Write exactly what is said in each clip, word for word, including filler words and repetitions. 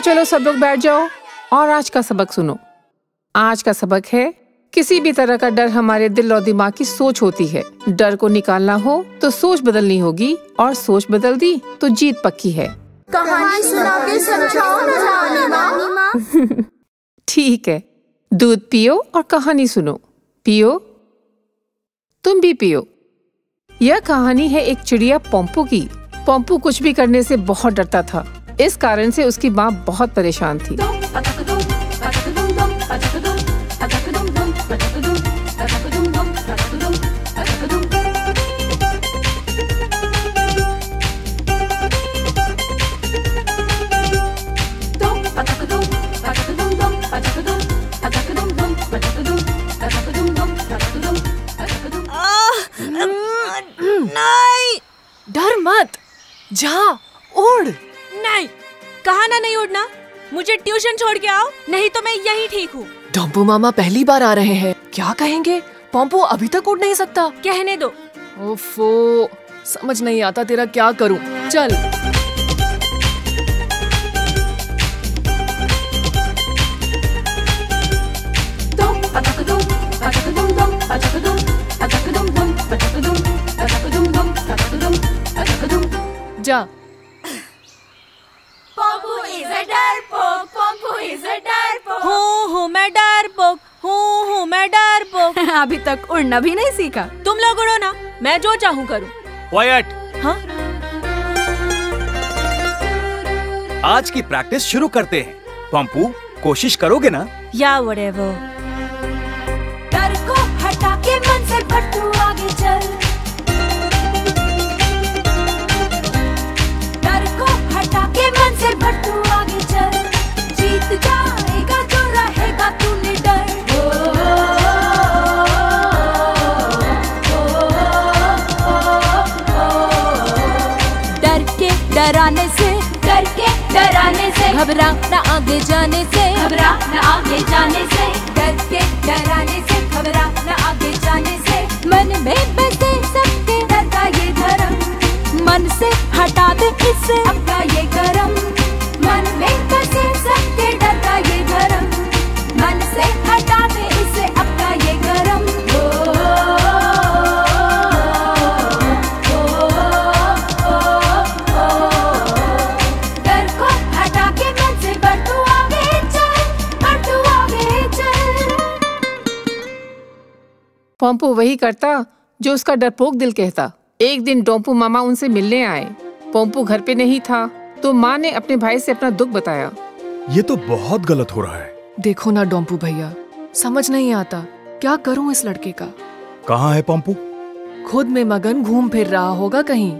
चलो सब लोग बैठ जाओ और आज का सबक सुनो। आज का सबक है, किसी भी तरह का डर हमारे दिल और दिमाग की सोच होती है। डर को निकालना हो तो सोच बदलनी होगी, और सोच बदल दी तो जीत पक्की है। कहानी सुना के समझाओ ना रानी माँ। ठीक है, दूध पियो और कहानी सुनो। पियो, तुम भी पियो। यह कहानी है एक चिड़िया पोम्पू की। पोम्पू कुछ भी करने से बहुत डरता था। इस कारण से उसकी माँ बहुत परेशान थी। नहीं, डर मत, जा उड़। नहीं, कहा ना नहीं उड़ना। मुझे ट्यूशन छोड़ के आओ, नहीं तो मैं यही ठीक हूँ। डोम्पू मामा पहली बार आ रहे हैं, क्या कहेंगे? पोम्पू अभी तक उड़ नहीं सकता। कहने दो। ओफो, समझ नहीं आता तेरा क्या करूँ। चल। जा। पोम्पू इज अ डरपोक, पोम्पू इज अ डरपोक। हूँ हूँ मैं डरपोक, हूँ हूँ मैं डरपोक। अभी तक उड़ना भी नहीं सीखा। तुम लोग उड़ो ना, मैं जो चाहूँ करूँ। क्वाइट। हाँ? आज की प्रैक्टिस शुरू करते हैं। पोम्पू, कोशिश करोगे ना? या व्हाटएवर। डर को हटा के मन से भट्टू आगे चल। डर को हटा के मन से भट्टू आगे चल। जीत जाएगा जो रहेगा तू निडर। डर के डराने से, डर के डराने से, घबरा न आगे जाने से, घबरा न आगे जाने से, डर के डराने से, घबरा न आगे जाने से। मन में बसे सबके डर का ये धर्म, मन से हटा दे इससे अपना ये गरम। मन में बसे सबके डर का ये धर्म, मन से हटा दे इससे अपना ये गरम। पोम्पू वही करता जो उसका डरपोक दिल कहता। एक दिन डोम्पू मामा उनसे मिलने आए। पोम्पू घर पे नहीं था, तो माँ ने अपने भाई से अपना दुख बताया। ये तो बहुत गलत हो रहा है। देखो ना डोम्पू भैया, समझ नहीं आता क्या करूं इस लड़के का। कहाँ है पोम्पू? खुद में मगन घूम फिर रहा होगा कहीं।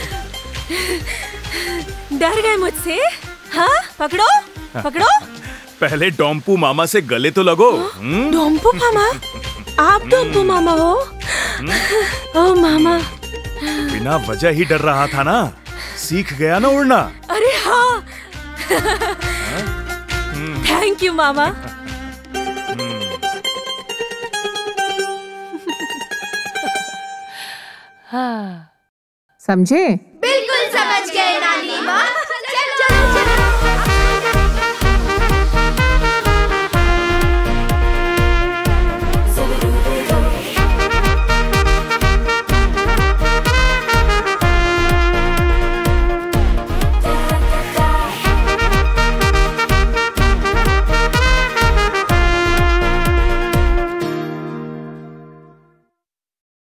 डर गए मुझसे? हाँ, पकड़ो पकड़ो। पहले डोम्पू मामा से गले तो लगो। हम्म? डोम्पू मामा? आप डोम्पू मामा हो? ओ मामा। बिना वजह ही डर रहा था ना, सीख गया ना उड़ना। अरे हाँ। थैंक यू मामा। समझे? बिल्कुल समझ गए नानी माँ।